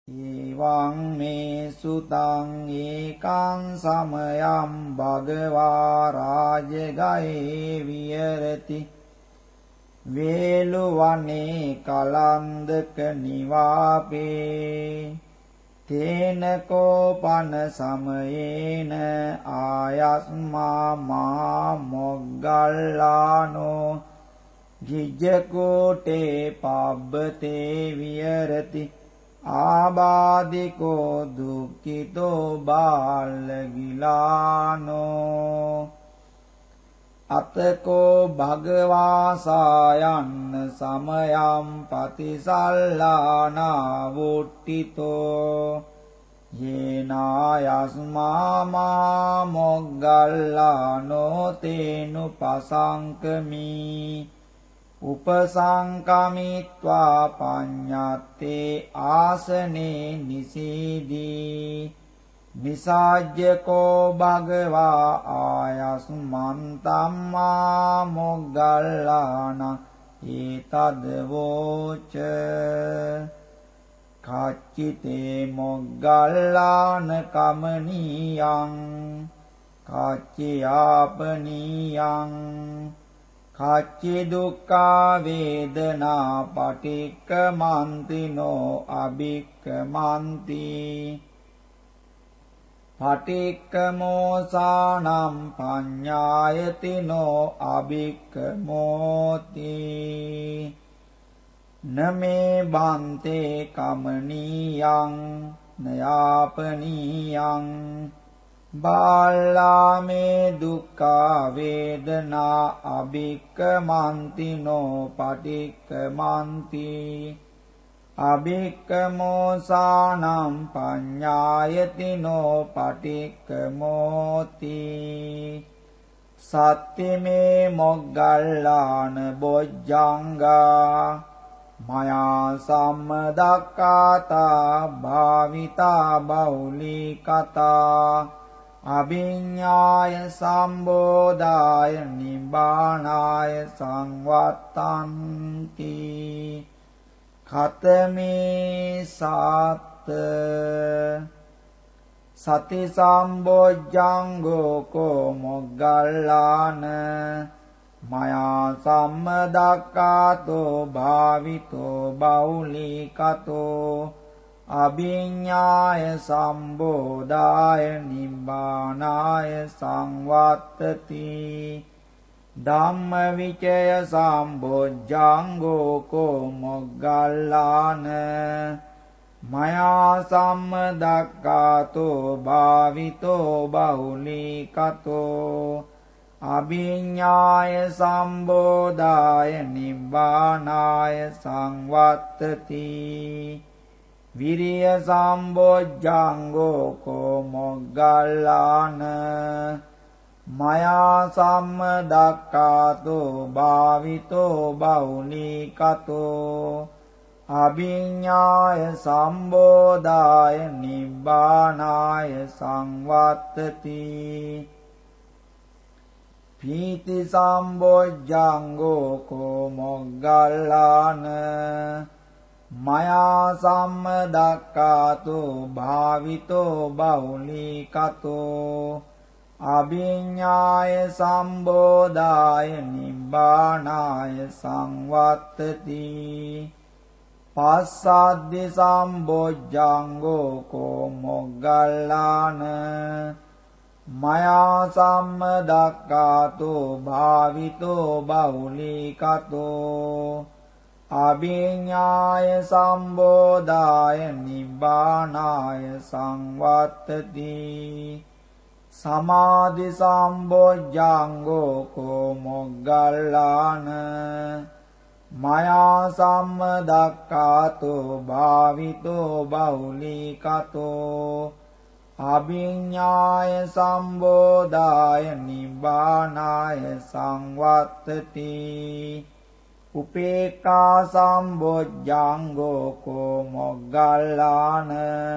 එවං මේ සුතං ඒකං සමයං භගවා රාජගයේ විහෙරති වේලුවනේ කලන්දක නිවාපේ තේන කෝපන සමයේන ආයස්මා මා මොග්ගල්ලානෝ ගිජ්ජකෝටේ පබ්බතේ විහෙරති ආබාධිකෝ දුක්ඛිතෝ බාලගිලානෝ අතකෝ භගවා සායන්න සමයම් පතිසල්ලානා වුට්ටිතෝ යේනායස්මා මා මොග්ගල්ලානෝ තේනුපසංකමී උපසංකමිත්වා පඤ්ඤත්තේ ආසනේ නිසීදී නිසාජ්ජකෝ භගවා ආයස්මන්තම්මා මොග්ගල්ලාන ඒතදවෝච කච්චිතේ මොග්ගල්ලාන කමනීයං කච්චියාපනීයං කච්චි දුක්ඛා වේදනා පටික්කමන්තිනෝ අභික්කමන්ති පටික්කමෝසානම් පඤ්ඤායතිනෝ අභික්කමෝති නමේ බන්තේ කමනීයං නයාපනීයං බාලාමේ දුක්ඛා වේදනා අභික්කමන්තිනෝ පටික්කමන්ති අභික්කමෝසානම් පඤ්ඤායතිනෝ පටික්කමෝති සත්තිමේ මොග්ගල්ලාන බොජ්ජංගා මයා සම්මදක්ඛාතා භාවිතා බෞලී කතා අභිඤ්ඤාය සම්බෝධාය නිබ්බානාය සංවත්තන්ති ඛතමේ සාත්ත සති සම්බොජ්ජංගෝ කෝ මොග්ගල්ලාන මයා සම්මදක්ඛාතෝ භාවිතෝ බෞලීකතෝ අභිඤ්ඤාය සම්බෝධාය නිබ්බානාය සංවත්තති ධම්මවිචය සම්බොජ්ජංගෝ කෝ මොග්ගල්ලාන මයා සම්මදක්ඛාතෝ භාවිතෝ බෞලීකතෝ අභිඤ්ඤාය සම්බෝධාය නිබ්බානාය සංවත්තති විරිය සම්බොජ්ජංගෝ කෝ මොග්ගල්ලාන මයා සම්මදක්ඛාතෝ භාවිතෝ බෞලීකතෝ අභිඤ්ඤාය සම්බෝධාය නිබ්බානාය සංවත්තති පීති සම්බොජ්ජංගෝ කෝ මොග්ගල්ලාන මයා සම්මදක්ඛාතෝ භාවිතෝ බෞලීකතෝ අභිඤ්ඤාය සම්බෝධාය නිබ්බානාය සංවත්තති පස්සද්ධි සම්බොජ්ජංගෝ කෝ මොග්ගල්ලාන මයා සම්මදක්ඛාතෝ භාවිතෝ බෞලීකතෝ අභිඤ්ඤාය සම්බෝධාය නිබ්බානාය සංවත්තති සමාධි සම්බොජ්ජංගෝ කෝ මොග්ගල්ලාන මයා සම්මදක්ඛාතෝ භාවිතෝ බෞලීකතෝ අභිඤ්ඤාය සම්බෝධාය නිබ්බානාය සංවත්තති උපේක්ඛා සම්බොජ්ජංගෝ කෝ මොග්ගල්ලාන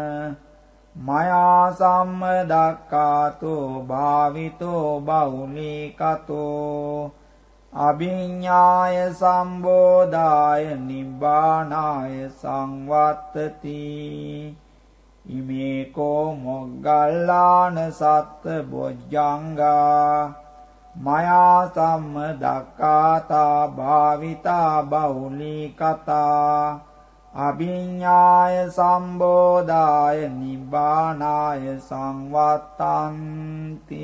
මයා සම්මදක්ඛාතෝ භාවිතෝ බෞලීකතෝ අභිඤ්ඤාය සම්බෝධාය නිබ්බානාය සංවත්තති ඉමේකෝ මොග්ගල්ලාන සත්ත බොජ්ජංගා මයා සම්මදක්ඛාතා භාවිතා බහුලී කතා අභිඤ්ඤාය සම්බෝධාය නිබ්බානාය සංවත්තන්ති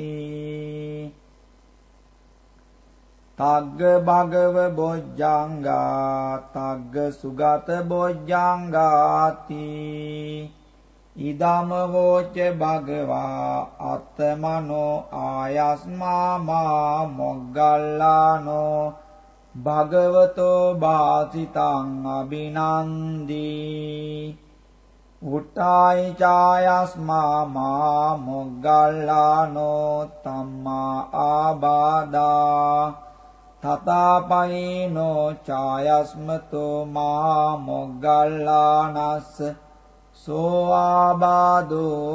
තග්ග භගව බොජ්ජංගා තග්ග සුගත බොජ්ජංගාති ඉදම වෝච භගවා අත්තමනෝ ආයස්මා මා මොග්ගල්ලානෝ භගවතෝ වාසිතං අභිනන්දී උට්ටායි චායස්මා මා මොග්ගල්ලානෝ තම්මා ආබාදා තථාපයිනෝ චායස්මතෝ මා මොග්ගල්ලානස්ස සෝ ආබාදෝ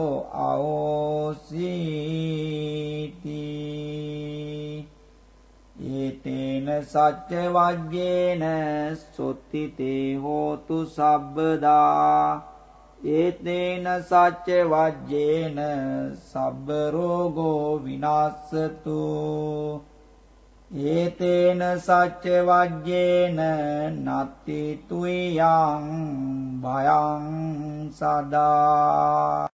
අවෝසීති ඒතේන සච්ච වජ්ජේන සුත්තිතේ හෝතු සබ්බදා ඒතේන සච්ච වජ්ජේන සබ්බ රෝගෝ විනාස්සතු ඒතේන සච්ච වජ්ජේන නත්ති තුයං භයං සදා